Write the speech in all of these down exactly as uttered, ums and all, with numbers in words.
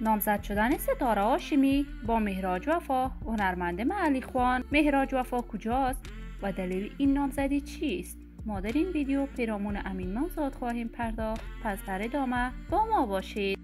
نامزد شدن ستاره هاشمی با مهراج وفا. هنرمند محلی خوان مهراج وفا کجاست و دلیل این نامزدی چیست؟ ما در این ویدیو پیرامون امین نامزاد خواهیم پرداخت، پس در ادامه با ما باشید.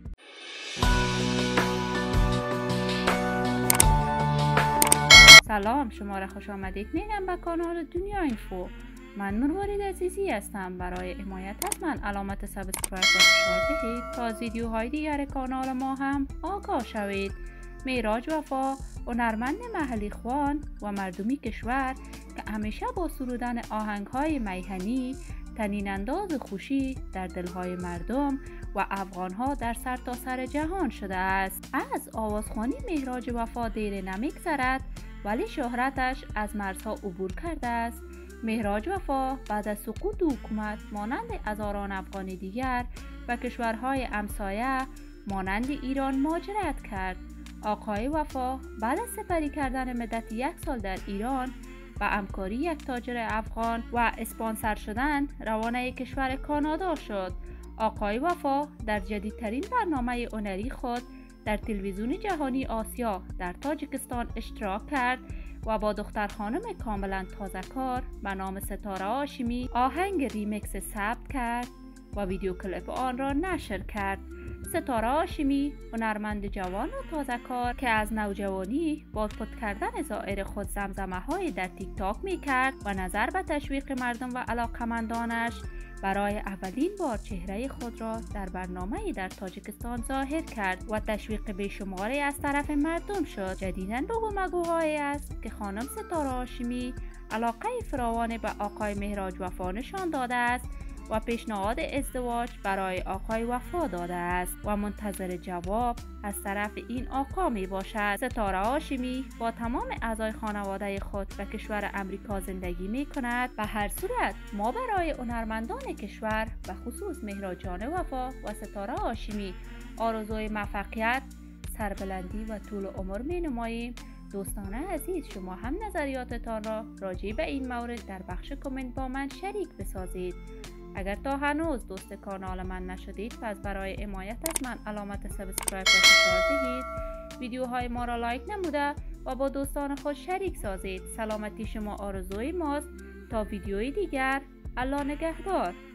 سلام، شما را خوش آمدید میگم به کانال دنیا اینفو. من مروارید عزیزی هستم. برای حمایت از من علامت سابسکرایب را فشار دهید تا از ویدیوهای دیگر کانال ما هم آگاه شوید. مهراج وفا هنرمند محلی خوان و مردمی کشور که همیشه با سرودن آهنگ‌های میهنی طنین انداز خوشی در دلهای مردم و افغان‌ها در سرتاسر سر جهان شده است. از آوازخوانی مهراج وفا دیر نمی‌گذرد، ولی شهرتش از مرزها عبور کرده است. مهراج وفا بعد از سقوط حکومت مانند هزاران افغان دیگر و کشورهای همسایه مانند ایران مهاجرت کرد. آقای وفا بعد از سپری کردن مدت یک سال در ایران و همکاری یک تاجر افغان و اسپانسر شدن روانه کشور کانادا شد. آقای وفا در جدیدترین برنامه هنری خود در تلویزیون جهانی آسیا در تاجیکستان اشتراک کرد و با دختر خانم کاملا تازه کار به نام ستاره هاشمی آهنگ ریمیکس ثبت کرد و ویدیو کلیپ آن را نشر کرد. ستاره هاشمی هنرمند جوان و تازه کار که از نوجوانی با پد کردن ظاهر خود زمزمه های در تیک تاک می کرد و نظر به تشویق مردم و علاقمندانش برای اولین بار چهره خود را در برنامه در تاجیکستان ظاهر کرد و تشویق بیشماری از طرف مردم شد. جدیداً بگو مگوهایی است که خانم ستاره هاشمی علاقه فراوان به آقای مهراج وفا نشان داده است و پیشنهاد ازدواج برای آقای وفا داده است و منتظر جواب از طرف این آقا می باشد. ستاره هاشمی با تمام اعضای خانواده خود به کشور امریکا زندگی می کند. به هر صورت ما برای هنرمندان کشور و خصوص مهراج جان وفا و ستاره هاشمی آرزوی موفقیت، سربلندی و طول عمر می نماییم. دوستان عزیز، شما هم نظریاتتان را راجع به این مورد در بخش کامنت با من شریک بسازید. اگر تا هنوز دوست کانال من نشدید، پس برای حمایت از من علامت سابسکرایب را فشار دهید، ویدیوهای ما را لایک نموده و با دوستان خود شریک سازید. سلامتی شما آرزوی ماست. تا ویدیوی دیگر، الله نگهدار.